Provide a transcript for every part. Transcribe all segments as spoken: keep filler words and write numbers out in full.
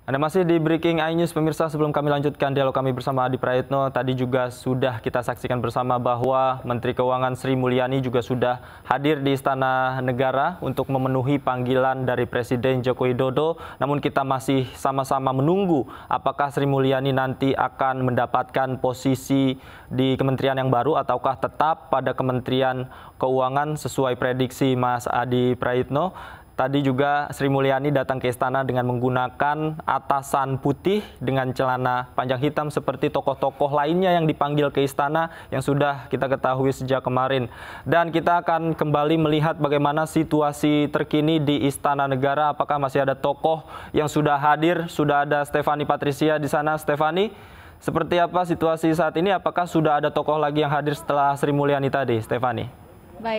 Anda masih di Breaking iNews, pemirsa. Sebelum kami lanjutkan dialog kami bersama Adi Praetno, tadi juga sudah kita saksikan bersama bahwa Menteri Keuangan Sri Mulyani juga sudah hadir di Istana Negara untuk memenuhi panggilan dari Presiden Joko Widodo. Namun kita masih sama-sama menunggu apakah Sri Mulyani nanti akan mendapatkan posisi di kementerian yang baru ataukah tetap pada Kementerian Keuangan sesuai prediksi Mas Adi Praetno. Tadi juga Sri Mulyani datang ke istana dengan menggunakan atasan putih dengan celana panjang hitam seperti tokoh-tokoh lainnya yang dipanggil ke istana yang sudah kita ketahui sejak kemarin. Dan kita akan kembali melihat bagaimana situasi terkini di Istana Negara. Apakah masih ada tokoh yang sudah hadir? Sudah ada Stephanie Patricia di sana. Stephanie, seperti apa situasi saat ini? Apakah sudah ada tokoh lagi yang hadir setelah Sri Mulyani tadi, Stephanie? Baik.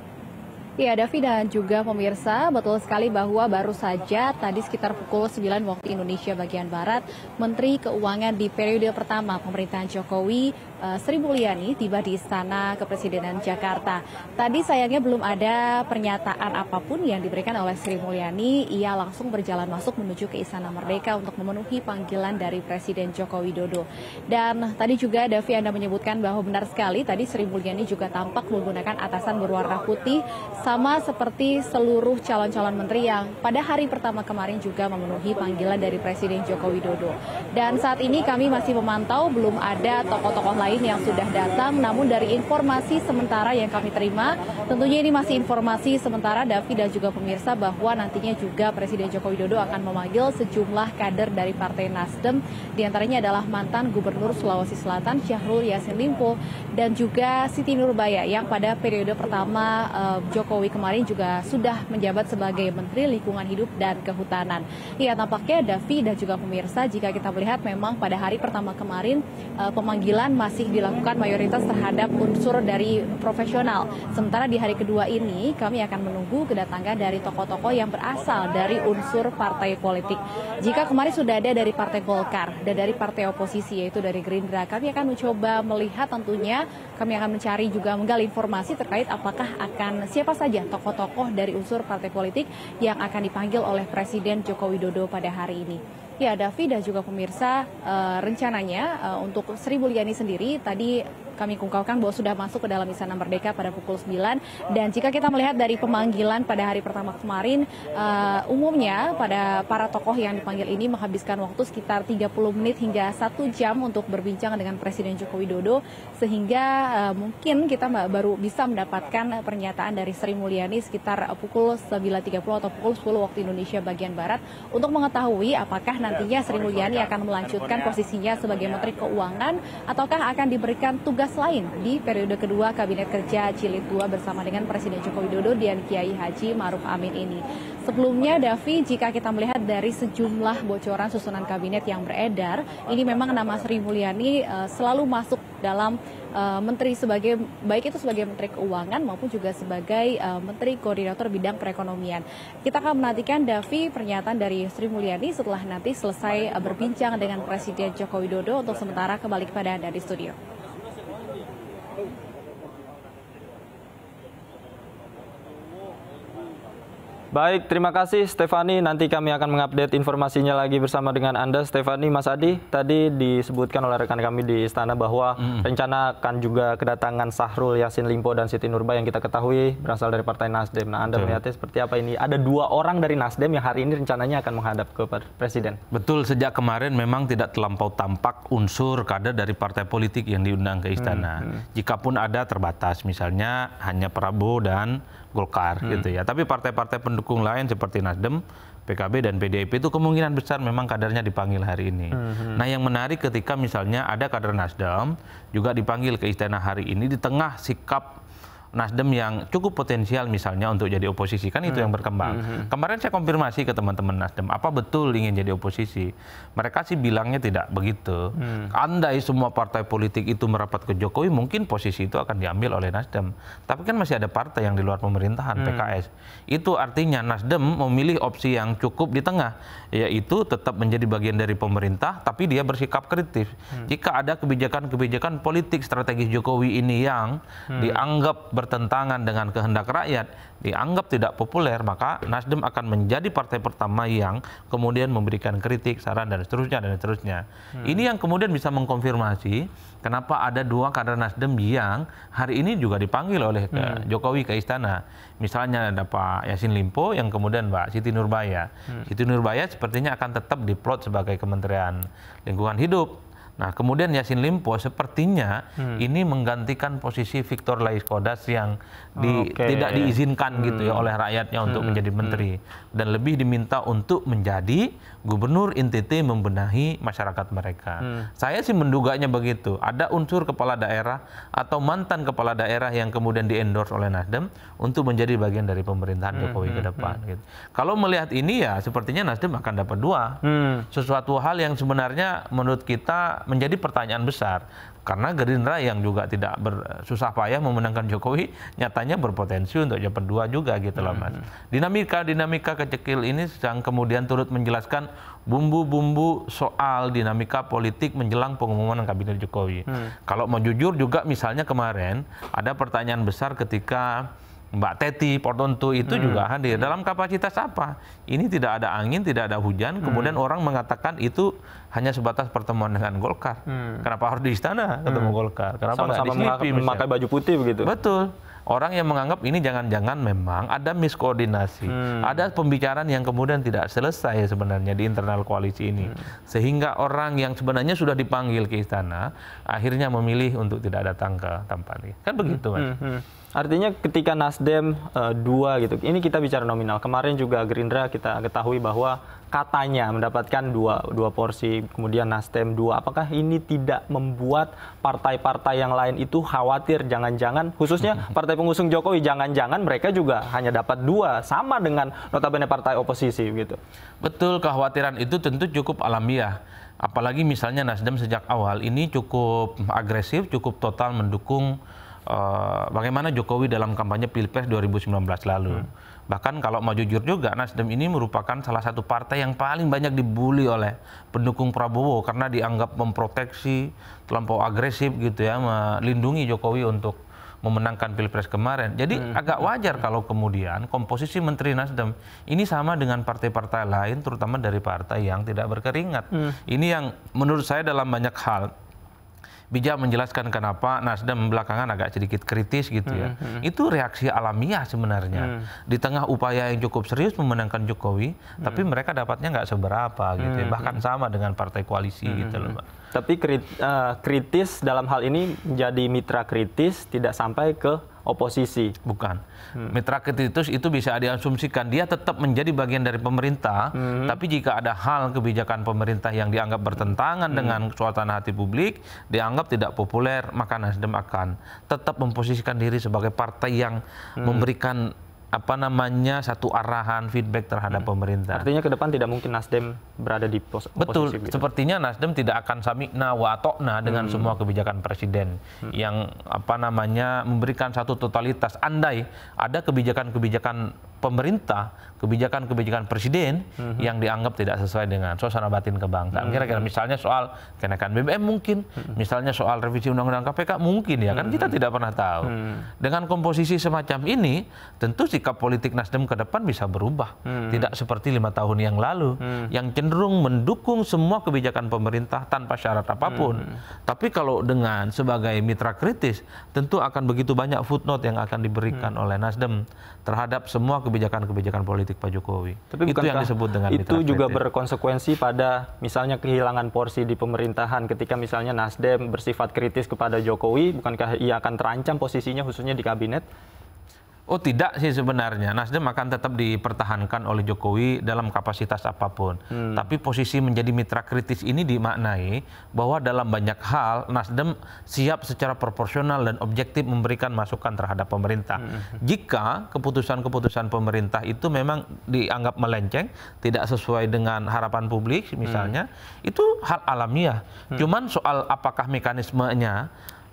Ya, Davi dan juga pemirsa, betul sekali bahwa baru saja tadi sekitar pukul sembilan waktu Indonesia bagian Barat, Menteri Keuangan di periode pertama pemerintahan Jokowi, Sri Mulyani, tiba di Istana Kepresidenan Jakarta. Tadi sayangnya belum ada pernyataan apapun yang diberikan oleh Sri Mulyani. Ia langsung berjalan masuk menuju ke Istana Merdeka untuk memenuhi panggilan dari Presiden Joko Widodo. Dan tadi juga Davi, Anda menyebutkan bahwa benar sekali tadi Sri Mulyani juga tampak menggunakan atasan berwarna putih, sama seperti seluruh calon-calon menteri yang pada hari pertama kemarin juga memenuhi panggilan dari Presiden Joko Widodo. Dan saat ini kami masih memantau, belum ada tokoh-tokoh lain yang sudah datang, namun dari informasi sementara yang kami terima, tentunya ini masih informasi sementara, Davi dan juga pemirsa, bahwa nantinya juga Presiden Joko Widodo akan memanggil sejumlah kader dari Partai Nasdem, diantaranya adalah mantan Gubernur Sulawesi Selatan Syahrul Yassin Limpo dan juga Siti Nurbaya yang pada periode pertama uh, Joko Jokowi kemarin juga sudah menjabat sebagai Menteri Lingkungan Hidup dan Kehutanan. Ya, tampaknya Davi dan juga pemirsa, jika kita melihat memang pada hari pertama kemarin eh, pemanggilan masih dilakukan mayoritas terhadap unsur dari profesional. Sementara di hari kedua ini kami akan menunggu kedatangan dari tokoh-tokoh yang berasal dari unsur partai politik. Jika kemarin sudah ada dari Partai Golkar dan dari partai oposisi yaitu dari Gerindra, kami akan mencoba melihat, tentunya kami akan mencari juga menggali informasi terkait apakah akan siapa saja tokoh-tokoh dari unsur partai politik yang akan dipanggil oleh Presiden Joko Widodo pada hari ini. Ya, Davi dan juga pemirsa, uh, rencananya uh, untuk Sri Mulyani sendiri tadi kami ungkapkan bahwa sudah masuk ke dalam Istana Merdeka pada pukul sembilan. Dan jika kita melihat dari pemanggilan pada hari pertama kemarin, uh, umumnya pada para tokoh yang dipanggil ini menghabiskan waktu sekitar tiga puluh menit hingga satu jam untuk berbincang dengan Presiden Joko Widodo, sehingga uh, mungkin kita baru bisa mendapatkan pernyataan dari Sri Mulyani sekitar pukul sembilan tiga puluh atau pukul sepuluh waktu Indonesia bagian Barat untuk mengetahui apakah nantinya Sri Mulyani akan melanjutkan posisinya sebagai Menteri Keuangan ataukah akan diberikan tugas lain di periode kedua Kabinet Kerja Jilid dua bersama dengan Presiden Joko Widodo dan Kiai Haji Ma'ruf Amin ini. Sebelumnya, Davi, jika kita melihat dari sejumlah bocoran susunan kabinet yang beredar, ini memang nama Sri Mulyani uh, selalu masuk dalam uh, menteri sebagai baik itu sebagai Menteri Keuangan maupun juga sebagai uh, Menteri Koordinator Bidang Perekonomian. Kita akan menantikan, Davi, pernyataan dari Sri Mulyani setelah nanti selesai uh, berbincang dengan Presiden Joko Widodo. Untuk sementara kembali kepada Anda di studio. Baik, terima kasih Stephanie. Nanti kami akan mengupdate informasinya lagi bersama dengan Anda, Stephanie. Mas Adi, tadi disebutkan oleh rekan kami di istana bahwa hmm. rencana akan juga kedatangan Syahrul Yassin Limpo dan Siti Nurbaya yang kita ketahui berasal dari Partai Nasdem. Nah, Anda Betul. melihatnya seperti apa ini? Ada dua orang dari Nasdem yang hari ini rencananya akan menghadap ke Presiden. Betul, sejak kemarin memang tidak terlampau tampak unsur kader dari partai politik yang diundang ke istana. Hmm. Hmm. Jikapun ada terbatas, misalnya hanya Prabowo dan Golkar hmm. gitu ya. Tapi partai-partai pendukung lain seperti Nasdem, P K B dan P D I P itu kemungkinan besar memang kadernya dipanggil hari ini. Hmm. Nah, yang menarik ketika misalnya ada kader Nasdem juga dipanggil ke istana hari ini di tengah sikap Nasdem yang cukup potensial misalnya untuk jadi oposisi, kan itu hmm. yang berkembang. Hmm. Kemarin saya konfirmasi ke teman-teman Nasdem, apa betul ingin jadi oposisi? Mereka sih bilangnya tidak begitu. Hmm. Andai semua partai politik itu merapat ke Jokowi, mungkin posisi itu akan diambil oleh Nasdem. Tapi kan masih ada partai yang di luar pemerintahan, hmm. P K S. Itu artinya Nasdem memilih opsi yang cukup di tengah, yaitu tetap menjadi bagian dari pemerintah, tapi dia bersikap kritis. Hmm. Jika ada kebijakan-kebijakan politik strategis Jokowi ini yang hmm. dianggap bertentangan dengan kehendak rakyat, dianggap tidak populer, maka Nasdem akan menjadi partai pertama yang kemudian memberikan kritik, saran, dan seterusnya, dan seterusnya. Hmm. Ini yang kemudian bisa mengkonfirmasi kenapa ada dua kader Nasdem yang hari ini juga dipanggil oleh hmm. Jokowi ke istana. Misalnya ada Pak Yassin Limpo yang kemudian Mbak Siti Nurbaya. Hmm. Siti Nurbaya sepertinya akan tetap diplot sebagai Kementerian Lingkungan Hidup. Nah, kemudian Yassin Limpo sepertinya hmm. ini menggantikan posisi Victor Laiskodas yang di, okay. tidak diizinkan hmm. gitu ya oleh rakyatnya untuk hmm. menjadi menteri. Hmm. Dan lebih diminta untuk menjadi gubernur N T T membenahi masyarakat mereka. Hmm. Saya sih menduganya begitu. Ada unsur kepala daerah atau mantan kepala daerah yang kemudian di-endorse oleh Nasdem untuk menjadi bagian dari pemerintahan Jokowi hmm. ke depan. Hmm. Gitu. Kalau melihat ini ya sepertinya Nasdem akan dapat dua. Hmm. Sesuatu hal yang sebenarnya menurut kita menjadi pertanyaan besar karena Gerindra yang juga tidak bersusah payah memenangkan Jokowi nyatanya berpotensi untuk dapat dua juga gitu loh Mas. Dinamika-dinamika kecil ini sedang kemudian turut menjelaskan bumbu-bumbu soal dinamika politik menjelang pengumuman kabinet Jokowi. Hmm. Kalau mau jujur juga misalnya kemarin ada pertanyaan besar ketika Mbak Teti Portontu itu hmm. juga hadir. Dalam kapasitas apa? Ini tidak ada angin, tidak ada hujan. Hmm. Kemudian orang mengatakan itu hanya sebatas pertemuan dengan Golkar. Hmm. Kenapa harus di istana ketemu hmm. Golkar? Kenapa nggak di Slipi memakai baju putih begitu? Betul. Orang yang menganggap ini jangan-jangan memang ada miskoordinasi. Hmm. Ada pembicaraan yang kemudian tidak selesai sebenarnya di internal koalisi ini. Hmm. Sehingga orang yang sebenarnya sudah dipanggil ke istana, akhirnya memilih untuk tidak datang ke tempat ini. Kan begitu, Mas. Hmm. Hmm. Artinya ketika Nasdem uh, dua gitu, ini kita bicara nominal. Kemarin juga Gerindra kita ketahui bahwa katanya mendapatkan dua, dua porsi, kemudian Nasdem dua. Apakah ini tidak membuat partai-partai yang lain itu khawatir jangan-jangan, khususnya partai pengusung Jokowi, jangan-jangan mereka juga hanya dapat dua, sama dengan notabene partai oposisi gitu? Betul, kekhawatiran itu tentu cukup alamiah. Apalagi misalnya Nasdem sejak awal ini cukup agresif, cukup total mendukung Uh, bagaimana Jokowi dalam kampanye Pilpres dua ribu sembilan belas lalu. Hmm. Bahkan kalau mau jujur juga, Nasdem ini merupakan salah satu partai yang paling banyak dibully oleh pendukung Prabowo karena dianggap memproteksi, terlampau agresif gitu ya, melindungi Jokowi untuk memenangkan Pilpres kemarin. Jadi hmm. agak wajar kalau kemudian komposisi Menteri Nasdem ini sama dengan partai-partai lain, terutama dari partai yang tidak berkeringat. Hmm. Ini yang menurut saya dalam banyak hal bijak menjelaskan kenapa Nasdem belakangan agak sedikit kritis gitu ya. Hmm, hmm. Itu reaksi alamiah sebenarnya. Hmm. Di tengah upaya yang cukup serius memenangkan Jokowi, hmm. tapi mereka dapatnya nggak seberapa gitu ya. Bahkan sama dengan partai koalisi hmm. gitu loh, Pak. Tapi krit, uh, kritis dalam hal ini menjadi mitra kritis tidak sampai ke oposisi. Bukan. Hmm. Mitra kritis itu bisa diasumsikan dia tetap menjadi bagian dari pemerintah, hmm. tapi jika ada hal kebijakan pemerintah yang dianggap bertentangan hmm. dengan suasana hati publik, dianggap tidak populer, maka Nasdem akan tetap memposisikan diri sebagai partai yang hmm. memberikan apa namanya satu arahan feedback terhadap hmm. pemerintah. Artinya ke depan tidak mungkin Nasdem berada di pos oposisi. Betul, gitu. Sepertinya Nasdem tidak akan samikna wa atokna dengan hmm. semua kebijakan presiden hmm. yang apa namanya memberikan satu totalitas. Andai ada kebijakan-kebijakan pemerintah, kebijakan-kebijakan presiden hmm. yang dianggap tidak sesuai dengan suasana batin kebangsaan. Hmm. Kira-kira misalnya soal kenaikan B B M mungkin, hmm. misalnya soal revisi Undang-Undang K P K mungkin ya, kan hmm. kita tidak pernah tahu. Hmm. Dengan komposisi semacam ini, tentu sikap politik Nasdem ke depan bisa berubah. Hmm. Tidak seperti lima tahun yang lalu, hmm. yang cenderung mendukung semua kebijakan pemerintah tanpa syarat apapun. Hmm. Tapi kalau dengan sebagai mitra kritis, tentu akan begitu banyak footnote yang akan diberikan hmm. oleh Nasdem terhadap semua kebijakan-kebijakan politik Pak Jokowi. Tapi itu yang disebut dengan mitra kritis. Itu juga berkonsekuensi pada misalnya kehilangan porsi di pemerintahan ketika misalnya Nasdem bersifat kritis kepada Jokowi, bukankah ia akan terancam posisinya khususnya di kabinet? Oh tidak sih sebenarnya, Nasdem akan tetap dipertahankan oleh Jokowi dalam kapasitas apapun. Hmm. Tapi posisi menjadi mitra kritis ini dimaknai bahwa dalam banyak hal Nasdem siap secara proporsional dan objektif memberikan masukan terhadap pemerintah. Hmm. Jika keputusan-keputusan pemerintah itu memang dianggap melenceng, tidak sesuai dengan harapan publik misalnya, hmm. itu hal alamiah. Hmm. Cuman soal apakah mekanismenya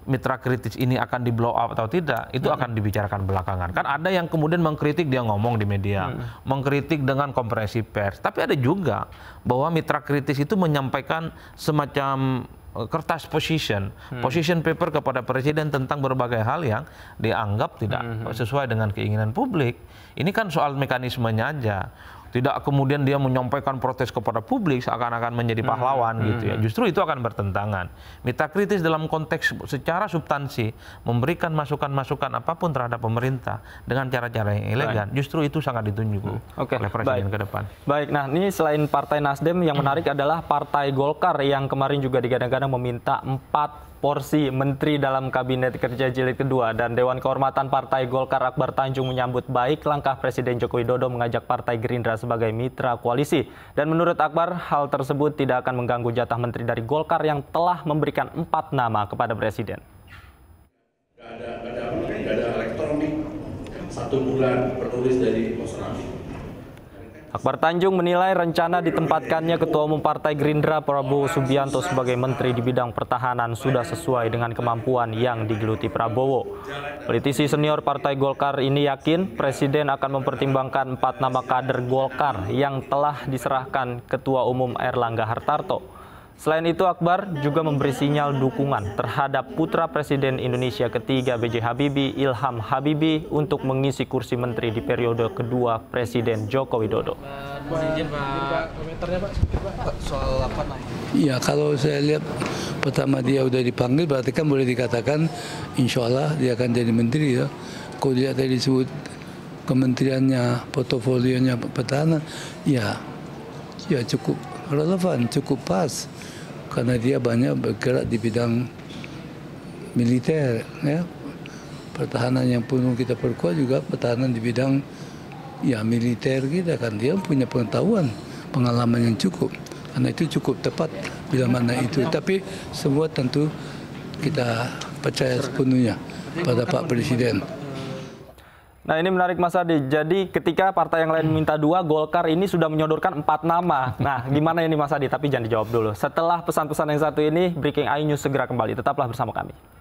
mitra kritis ini akan di blow up atau tidak, itu hmm. akan dibicarakan belakangan. Kan ada yang kemudian mengkritik, dia ngomong di media, hmm. mengkritik dengan konferensi pers. Tapi ada juga bahwa mitra kritis itu menyampaikan semacam kertas position, hmm. position paper kepada presiden tentang berbagai hal yang dianggap tidak hmm. sesuai dengan keinginan publik. Ini kan soal mekanismenya aja. Tidak kemudian dia menyampaikan protes kepada publik seakan-akan menjadi pahlawan hmm, gitu ya. Justru itu akan bertentangan. Mitra kritis dalam konteks secara substansi memberikan masukan-masukan apapun terhadap pemerintah dengan cara-cara yang elegan. Baik. Justru itu sangat ditunjuk hmm. okay. oleh presiden Baik. ke depan. Baik, nah ini selain Partai Nasdem yang menarik adalah Partai Golkar yang kemarin juga digadang-gadang meminta empat porsi menteri dalam Kabinet Kerja Jilid Kedua, dan Dewan Kehormatan Partai Golkar Akbar Tanjung menyambut baik langkah Presiden Joko Widodo mengajak Partai Gerindra sebagai mitra koalisi. Dan menurut Akbar, hal tersebut tidak akan mengganggu jatah menteri dari Golkar yang telah memberikan empat nama kepada Presiden. Gak ada, gak ada, gak ada elektronik, satu bulan penulis dari Australia. Akbar Tanjung menilai rencana ditempatkannya Ketua Umum Partai Gerindra Prabowo Subianto sebagai menteri di bidang pertahanan sudah sesuai dengan kemampuan yang digeluti Prabowo. Politisi senior Partai Golkar ini yakin Presiden akan mempertimbangkan empat nama kader Golkar yang telah diserahkan Ketua Umum Erlangga Hartarto. Selain itu, Akbar juga memberi sinyal dukungan terhadap putra Presiden Indonesia ketiga B J Habibie, Ilham Habibie, untuk mengisi kursi menteri di periode kedua Presiden Joko Widodo. Izin Pak, komentarnya Pak, Pak soal apa nah? Ya, kalau saya lihat pertama dia udah dipanggil, berarti kan boleh dikatakan insya Allah dia akan jadi menteri ya. Kalau dia tadi disebut kementeriannya, portofolionya pertahanan, ya, ya cukup relevan, cukup pas. Karena dia banyak bergerak di bidang militer, ya. Pertahanan yang perlu kita perkuat juga pertahanan di bidang ya militer kita, kan dia punya pengetahuan, pengalaman yang cukup. Karena itu cukup tepat bila mana itu. Tapi semua tentu kita percaya sepenuhnya pada Pak Presiden. Nah, ini menarik Mas Adi. Jadi ketika partai yang lain minta dua, Golkar ini sudah menyodorkan empat nama. Nah, gimana ini Mas Adi? Tapi jangan dijawab dulu. Setelah pesan-pesan yang satu ini, Breaking I News segera kembali. Tetaplah bersama kami.